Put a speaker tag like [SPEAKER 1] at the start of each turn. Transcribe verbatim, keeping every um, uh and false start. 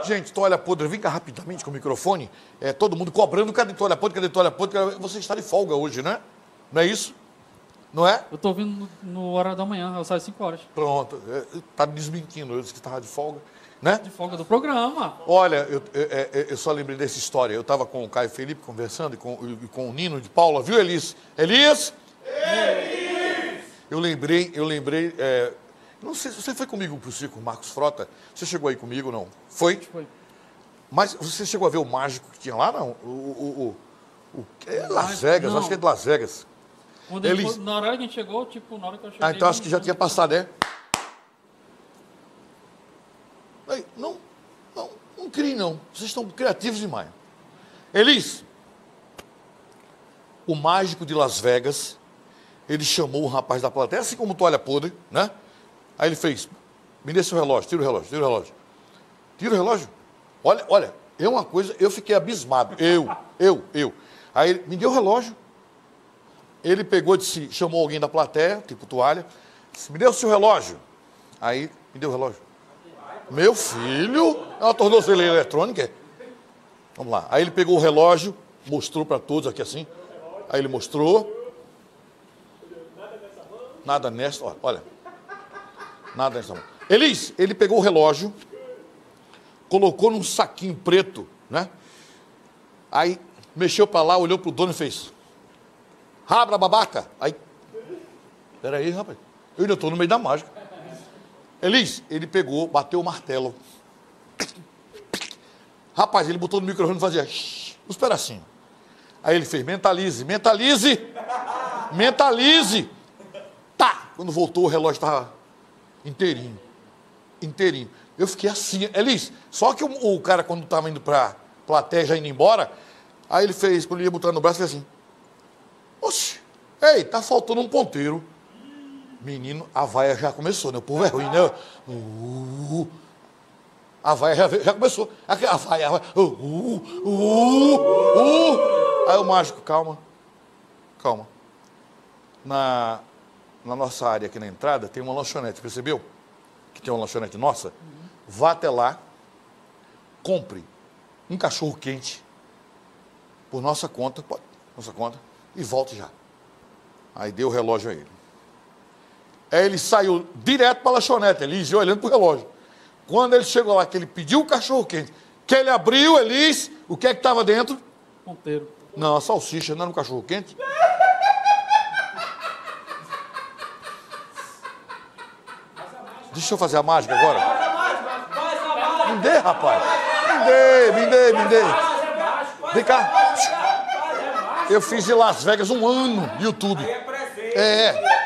[SPEAKER 1] Gente, toalha podre, vem cá rapidamente com o microfone. É, todo mundo cobrando, cadê toalha podre, cadê toalha podre? Cadê... Você está de folga hoje, né? Não é isso? Não é?
[SPEAKER 2] Eu tô vindo no, no horário da manhã, eu saio às cinco horas.
[SPEAKER 1] Pronto, é, tá desmentindo, eu disse que estava de folga, né?
[SPEAKER 2] De folga do programa.
[SPEAKER 1] Olha, eu, eu, eu, eu só lembrei dessa história. Eu estava com o Caio Felipe conversando e com, e com o Nino de Paula, viu, Elias? Elias? Elias! Eu lembrei, eu lembrei... É, não sei, você foi comigo para o circo Marcos Frota? Você chegou aí comigo, não? Foi?
[SPEAKER 2] Foi.
[SPEAKER 1] Mas você chegou a ver o mágico que tinha lá, não? O, o, o, o é Las Vegas,
[SPEAKER 2] não.
[SPEAKER 1] acho que é de Las Vegas.
[SPEAKER 2] Quando
[SPEAKER 1] Ele...
[SPEAKER 2] ele, na hora que a gente chegou, tipo, na hora que eu cheguei...
[SPEAKER 1] Ah, então acho que já tinha passado, né? Aí, não, não, não criem, não. Vocês estão criativos demais. Elis, o mágico de Las Vegas, ele chamou o rapaz da plateia, assim como toalha podre, né? Aí ele fez, me dê seu relógio, tira o relógio, tira o relógio. Tira o relógio. Olha, olha, é uma coisa, eu fiquei abismado. Eu, eu, eu. Aí ele me deu o relógio. Ele pegou, disse, chamou alguém da plateia, tipo toalha, disse, me dê o seu relógio. Aí, me deu o relógio. Meu filho, é uma tornozeleira eletrônica. Vamos lá. Aí ele pegou o relógio, mostrou para todos aqui assim. Aí ele mostrou. Nada nessa, olha, olha. Nada nessa mão. Elis, ele pegou o relógio, colocou num saquinho preto, né? Aí mexeu para lá, olhou para o dono e fez... Rabra, babaca. Aí, peraí, rapaz. Eu ainda estou no meio da mágica. Elis, ele pegou, bateu o martelo. Rapaz, ele botou no microfone e fazia os pedacinhos. Aí ele fez, mentalize, mentalize, mentalize. Tá! Quando voltou, o relógio estava inteirinho. Inteirinho. Eu fiquei assim, Elis, só que o, o cara, quando estava indo para a plateia, já indo embora, aí ele fez, quando ele ia botar no braço, ele fez assim... Oxe, ei, tá faltando um ponteiro. Menino, a vaia já começou, né? O povo é ruim, né? Uh, a vaia já, já começou. A vaia, a vaia. Uh, uh, uh, uh. Aí o mágico, calma, calma. Na, na nossa área aqui na entrada tem uma lanchonete, percebeu? Que tem uma lanchonete nossa. Uhum. Vá até lá, compre um cachorro quente por nossa conta, pode, nossa conta. E volte já. Aí deu o relógio a ele. Aí ele saiu direto para a lanchonete, Elis, olhando para o relógio. Quando ele chegou lá, que ele pediu o cachorro quente, que ele abriu, Elis, o que é que estava dentro?
[SPEAKER 2] Ponteiro.
[SPEAKER 1] Não, a salsicha, não era um cachorro quente. Deixa eu fazer a mágica agora. Me dê, rapaz. Me dê, me dê, me dê. Vem cá. Eu fiz em Las Vegas um ano de YouTube. É.